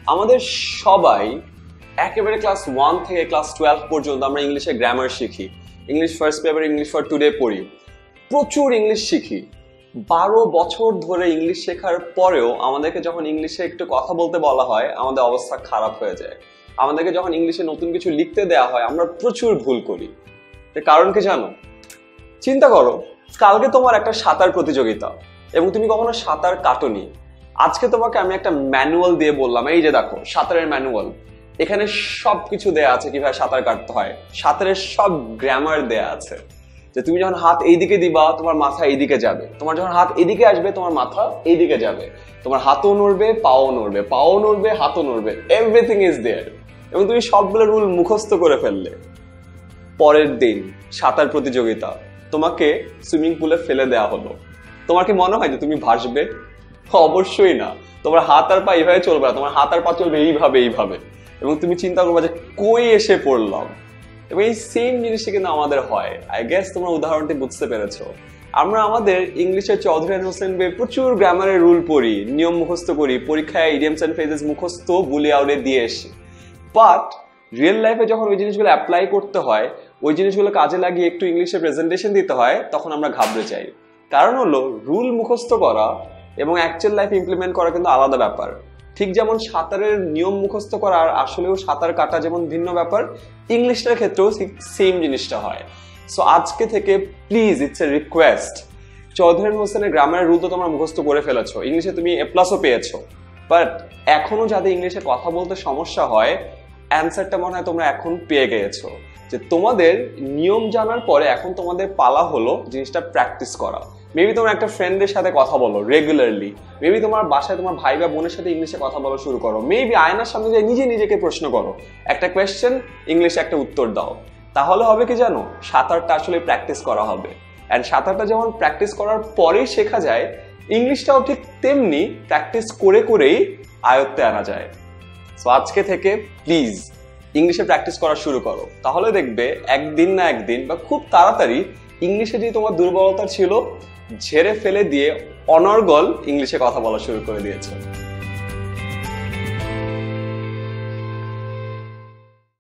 আমাদের সবাই একেবারে ক্লাস 1 থেকে ক্লাস 12 পর্যন্ত আমরা ইংলিশে গ্রামার শিখি, English first paper, English for today পড়ি, প্রচুর ইংলিশ শিখি। 12 বছর ধরে ইংলিশ শেখার পরেও আমাদেরকে যখন ইংলিশে একটু কথা বলতে বলা হয় আমাদের অবস্থা খারাপ হয়ে যায়। আমাদেরকে যখন ইংলিশে নতুন কিছু লিখতে দেওয়া হয় আমরা প্রচুর ভুল করি। এর কারণ কি জানো? চিন্তা করো, কালকে তোমার একটা সাঁতার প্রতিযোগিতা এবং তুমি কখনো সাঁতার কাটোনি। আজকে তোমাকে আমি একটা ম্যানুয়াল দিয়ে বললাম, এই যে দেখো সাঁতারের ম্যানুয়াল, এখানে সবকিছু দেয়া আছে কিভাবে সাঁতার কাটতে হয়, সাঁতারের সব গ্রামার দেয়া আছে। যে তুমি যখন হাত এইদিকে দিবা তোমার মাথা এইদিকে যাবে, তোমার যখন হাত এদিকে আসবে তোমার মাথা এইদিকে যাবে, তোমার হাতও নড়বে, পাও নড়বে, পাও নড়বে, হাতও নড়বে, এভরিথিং ইজ দেয়ার। এবং তুমি সবগুলো রুল মুখস্থ করে ফেললে। পরের দিন সাঁতার প্রতিযোগিতা, তোমাকে সুইমিং পুলে ফেলে দেওয়া হলো। তোমার কি মনে হয় যে তুমি ভাসবে? অবশ্যই না। তোমার হাত আর পা এইভাবে চলবে না, তোমার হাত আর পা চলবে এইভাবে এইভাবে। এবং তুমি চিন্তা করবে যে কই এসে পড়লাম। এবং এই সেম জিনিসটা কিন্তু আমাদের হয়। আই গেস তোমরা উদাহরণটি বুঝতে পেরেছো। আমরা আমাদের ইংলিশের চৌধুরী হোসেন বে প্রচুর গ্রামারের রুল পড়ি, নিয়ম মুখস্থ করি, পরীক্ষায় ইডিয়মস এন্ড ফ্রেজেস মুখস্থ বুলি আউটে দিয়ে এসি। বাট রিয়েল লাইফে যখন ওই জিনিসগুলো অ্যাপ্লাই করতে হয়, ওই জিনিসগুলো কাজে লাগিয়ে একটু ইংলিশে প্রেজেন্টেশন দিতে হয়, তখন আমরা ঘাবড়ে যাই। কারণ হলো রুল মুখস্থ করা এবং অ্যাকচুয়াল লাইফে ইমপ্লিমেন্ট করা কিন্তু আলাদা ব্যাপার। ঠিক যেমন সাঁতারের নিয়ম মুখস্থ করা আর আসলেও সাঁতার কাটা যেমন ভিন্ন ব্যাপার, ইংলিশটার ক্ষেত্রেও সেম জিনিসটা হয়। সো আজকে থেকে please, it's a request, Chowdhury হোসেনের গ্রামারের রুল তো তোমরা মুখস্থ করে ফেলেছো, ইংলিশে তুমি A+ও পেয়েছো, বাট এখনো যাদের ইংলিশে কথা বলতে সমস্যা হয়, অ্যান্সারটা মনে হয় তোমরা এখন পেয়ে গিয়েছো। যে তোমাদের নিয়ম জানার পরে এখন তোমাদের পালা হলো জিনিসটা প্র্যাকটিস করা। মেবি তোমার একটা ফ্রেন্ডের সাথে কথা বলো রেগুলারলি, মেবি তোমার বাসায় তোমার ভাই বা বোনের সাথে ইংলিশে কথা বলা শুরু করো, মেবি আয়নার সামনে যে নিজেকে প্রশ্ন করো, একটা কোয়েশ্চেন ইংলিশে একটা উত্তর দাও। তাহলে হবে কি জানো, সাঁতারটা আসলে প্র্যাকটিস করা হবে। অ্যান্ড সাঁতারটা যেমন প্র্যাকটিস করার পরেই শেখা যায়, ইংলিশটাও ঠিক তেমনি প্র্যাকটিস করে করেই আয়ত্তে আনা যায়। সো আজকে থেকে প্লিজ ইংলিশে প্র্যাকটিস করা শুরু করো, তাহলে দেখবে একদিন না একদিন বা খুব তাড়াতাড়ি ইংলিশে যে তোমার দুর্বলতা ছিল ঝেড়ে ফেলে দিয়ে অনর্গল ইংলিশে কথা বলা শুরু করে দিয়েছে।